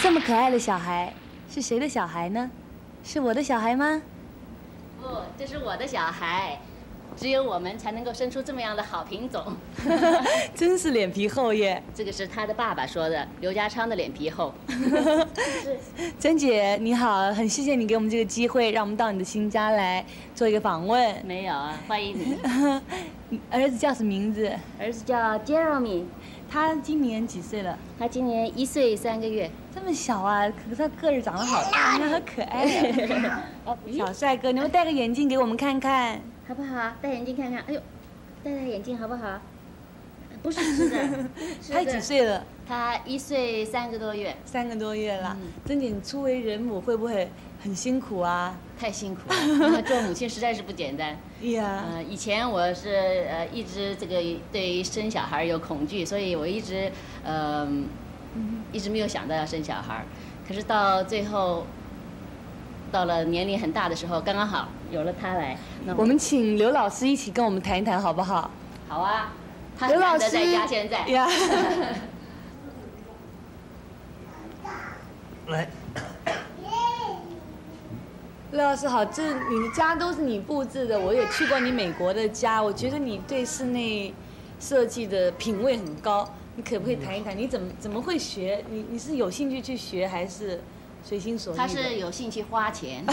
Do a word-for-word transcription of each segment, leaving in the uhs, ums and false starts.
这么可爱的小孩，是谁的小孩呢？是我的小孩吗？ 不，这是我的小孩。只有我们才能够生出这么样的好品种。 真是脸皮厚耶！ 这个是他的爸爸说的，刘家昌的脸皮厚。 是，珍姐你好，很谢谢你给我们这个机会，让我们到你的新家来做一个访问。 没有啊，欢迎你。 儿子叫什么名字？ 儿子叫 Jeremy， 他今年几岁了？ 他今年一岁三个月。 这么小啊，可是他个儿长得好大，好可爱啊！小帅哥，你们戴个眼镜给我们看看。 好不好？戴眼镜看看。哎呦，戴戴眼镜好不好？不是吃的。 他几岁了？ 他一岁三个多月。 三个多月了。珍姐，你初为人母会不会很辛苦啊？ 太辛苦了，做母亲实在是不简单。 呀。 呃，以前我是呃一直这个对于生小孩有恐惧，所以我一直呃一直没有想到要生小孩。可是到最后。到了年龄很大的时候，刚刚好有了他来。那 我, 我们请刘老师一起跟我们谈一谈，好不好？ 好啊，他很难得在家现在。 呀。 来。 刘老师好，这你的家都是你布置的，我也去过你美国的家，我觉得你对室内设计的品味很高。你可不可以谈一谈，你怎么怎么会学？你你是有兴趣去学还是？随心所欲。 他是有兴趣花钱。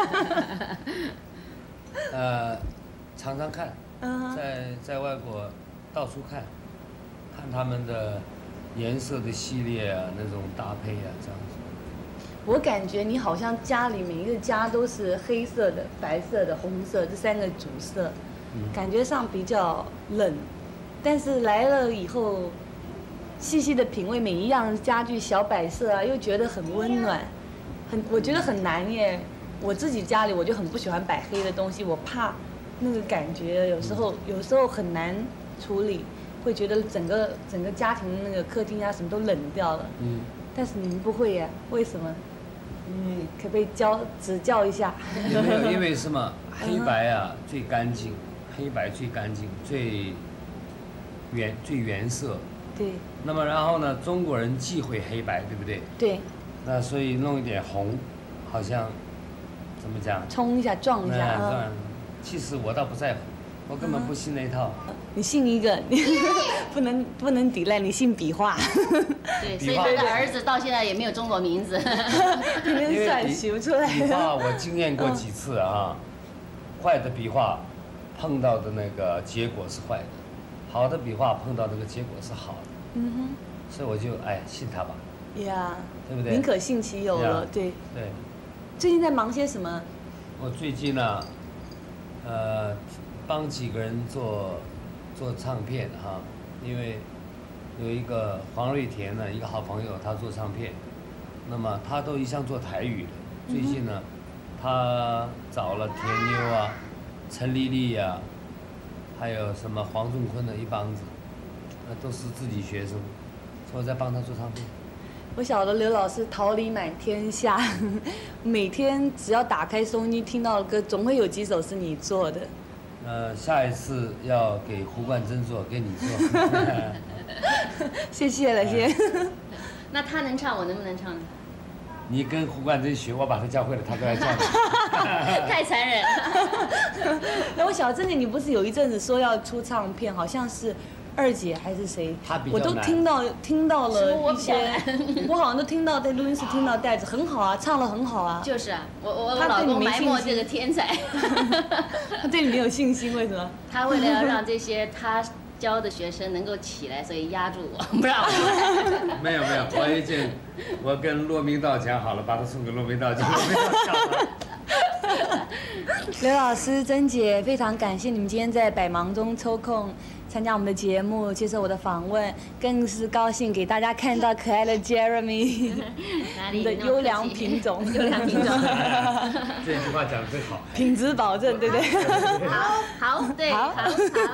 呃，常常看，在在外国到处看，看他们的颜色的系列啊，那种搭配啊，这样子。 我感觉你好像家里每一个家都是黑色的、白色的、红色这三个主色，嗯、感觉上比较冷，但是来了以后，细细的品味每一样家具小摆设啊，又觉得很温暖。很，我觉得很难耶。我自己家里我就很不喜欢摆黑的东西，我怕那个感觉有时候有时候很难处理，会觉得整个整个家庭那个客厅啊什么都冷掉了。嗯。但是你们不会耶？为什么？嗯，可不可以教指教一下？ 也没有，因为什么？黑白啊最干净，黑白最干净，最原最原色。 对。 那么然后呢，中国人忌讳黑白，对不对？ 对。 那所以弄一点红，好像怎么讲？ 冲一下，撞一下啊！ 其实我倒不在乎，我根本不信那一套。 你信一个，你不能不能抵赖，你信笔画。 对，所以他的儿子到现在也没有中国名字。 因为算写不出来。 笔画我经验过几次啊，坏的笔画碰到的那个结果是坏的，好的笔画碰到那个结果是好的。嗯哼。所以我就哎信他吧。 呀， 对不对？ 宁可信其有了，对。 对。 最近在忙些什么？ 我最近呢，呃，帮几个人做做唱片哈，因为有一个黄瑞田呢，一个好朋友，他做唱片，那么他都一向做台语的。最近呢，他找了田妞啊、陈丽丽呀，还有什么黄仲坤的一帮子，那都是自己学生，所以我在帮他做唱片。 我晓得刘老师桃李满天下，每天只要打开收音机听到的歌，总会有几首是你做的。 呃，下一次要给胡冠珍做，给你做。 谢谢了，先。 那他能唱，我能不能唱呢？ 你跟胡冠珍学，我把他教会了，他就来唱。 太残忍了。 那我晓得珍姐，你不是有一阵子说要出唱片，好像是。二姐还是谁？我都听到听到了一些，我好像都听到在录音室听到带子，很好啊，唱得很好啊。 就是啊，我我我老公埋没这个天才。 他对你没有信心，为什么？ 他为了要让这些他教的学生能够起来，所以压住我，不让我。 没有没有，我已经我跟骆明道讲好了，把他送给骆明道，叫骆明道教他。 刘老师、珍姐，非常感谢你们今天在百忙中抽空参加我们的节目，接受我的访问，更是高兴给大家看到可爱的 Jeremy 的优良品种。 优良品种。 这句话讲得真好。 品质保证，对不对？ 好，好，对，好，好。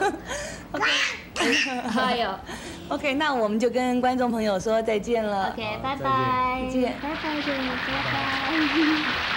哎呦 ，OK， 那我们就跟观众朋友说再见了。 OK， 拜拜。 再见。 拜拜，拜拜。